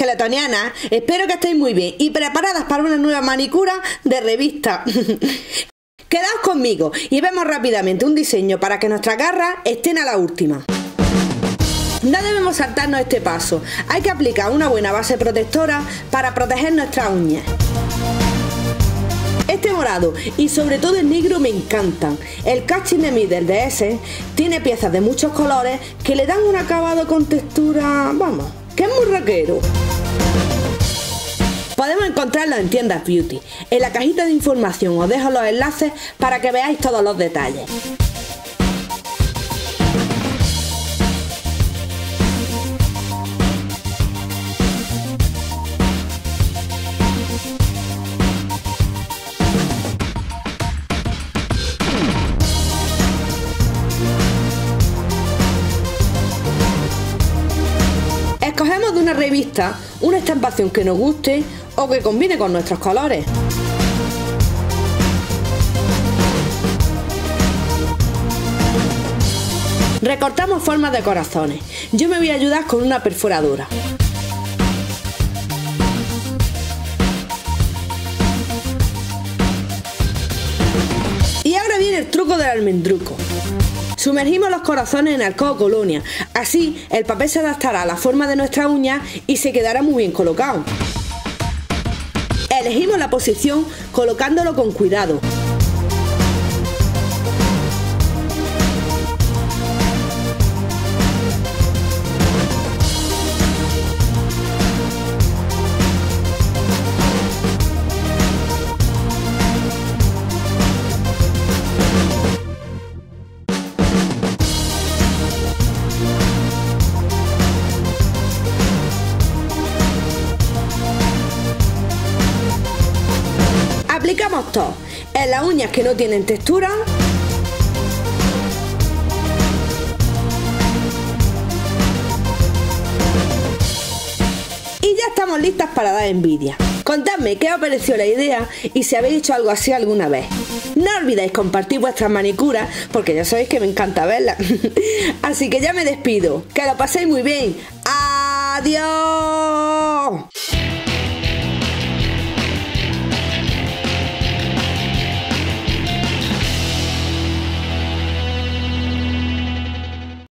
esqueletonianas, espero que estéis muy bien y preparadas para una nueva manicura de revista. Quedaos conmigo y vemos rápidamente un diseño para que nuestras garras estén a la última. No debemos saltarnos este paso, hay que aplicar una buena base protectora para proteger nuestras uñas. Este morado y sobre todo el negro me encantan. El Catching the Middle de ese tiene piezas de muchos colores que le dan un acabado con textura, vamos, que es muy rockero. Podemos encontrarlo en tiendas beauty. En la cajita de información os dejo los enlaces para que veáis todos los detalles. Escogemos de una revista una estampación que nos guste o que combine con nuestros colores. Recortamos formas de corazones. Yo me voy a ayudar con una perforadora. Y ahora viene el truco del almendruco. Sumergimos los corazones en alcohol o colonia, así el papel se adaptará a la forma de nuestra uña y se quedará muy bien colocado. Elegimos la posición colocándolo con cuidado. Aplicamos todo en las uñas que no tienen textura y ya estamos listas para dar envidia. Contadme qué os pareció la idea y si habéis hecho algo así alguna vez. No olvidéis compartir vuestras manicuras porque ya sabéis que me encanta verlas. Así que ya me despido. Que lo paséis muy bien. ¡Adiós!